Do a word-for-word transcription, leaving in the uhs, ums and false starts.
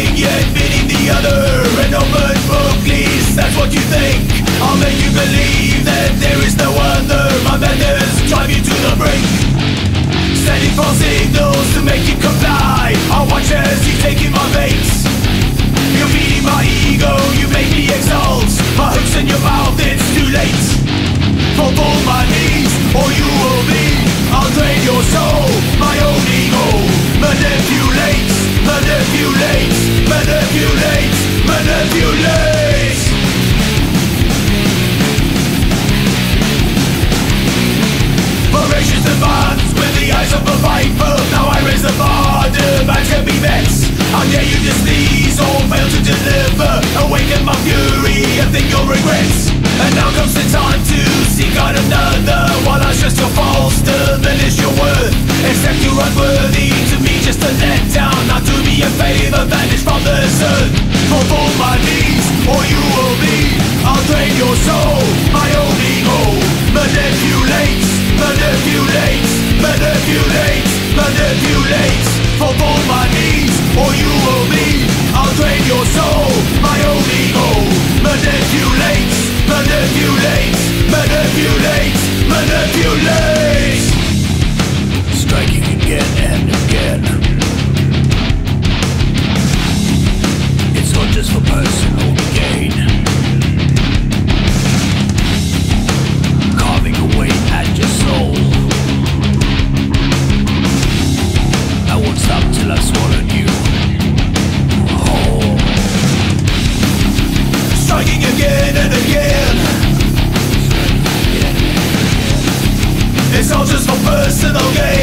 thing, yet meaning the other. An open book, please, that's what you think. I'll make you believe that there is no other. My methods drive you to the brink, sending false signals to make you comply. I'll watch as you take in my veins. You're feeding my ego, you make me exalt. My hook's in your mouth, it's too late. Fall on my knees, or you will be. I'll drain your soul, my own ego. Manipulate, manipulate, manipulate, manipulate. Voracious demands with the eyes of a viper. Now I raise the bar, demands can be met. How dare you displease or fail to deliver? Awaken my fury and think you'll regret. And now comes the time to seek out another, while I stress your faults, diminish your worth. Accept you're unworthy, to me just a letdown. Not do me a favor, vanish from this earth. Fall on my knees, or you will be. I'll drain your soul, my own ego. Manipulate, manipulate, manipulate, manipulate. Fall on my knees, or you will be. I'll drain your soul, my own ego. Manipulate, manipulate, manipulate, manipulate. Striking again and again. It's not just for personal gain. Carving away at your soul. I won't stop till I've swallowed you whole. Striking again and again. It's all just for personal gain.